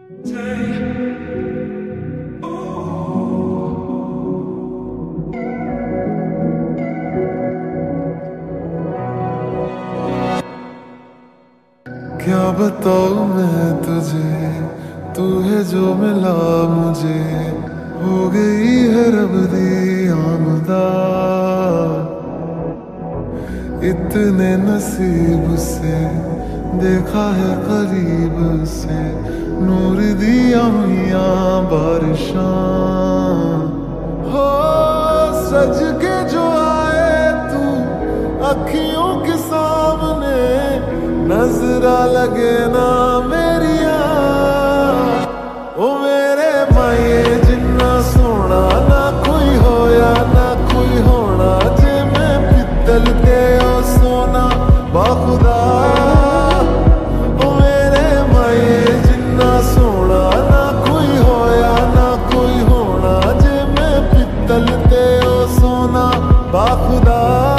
क्या बताऊं मैं तुझे, तू है जो मिला मुझे, हो गई है रब दी आमदा। इतने नसीब से देखा है करीब से, नूर दिया हुइया बारिशां। हो सज के जो आए तू अखियों के सामने, नजरा लगे ना मेरिया। ओ मेरे माये जिन्ना सोना ना कोई होया ना कोई होना, जे मैं पित्तल ते ओ सोना बाखुदा। ओ मेरे माये जिन्ना सोना ना कोई होया ना कोई होना, जे मैं पित्तल ते ओ सोना बाखुदा।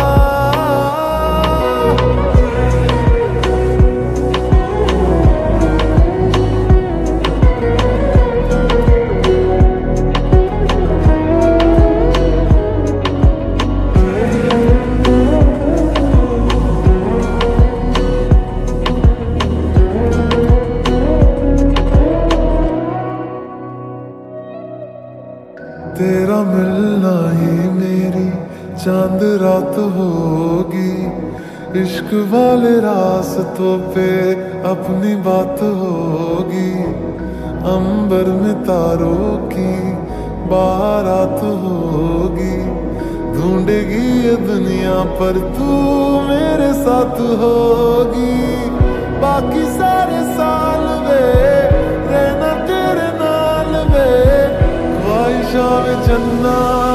तेरा मिलना ही मेरी चांद रात होगी, इश्क वाले रास्तों पे अपनी बात होगी। अंबर में तारों की बारात होगी, ढूंढेगी ये दुनिया पर तू मेरे साथ होगी। बाकी सारे साल वे रहना तेरे नाल वे, ख्वाहिशां में जन्नत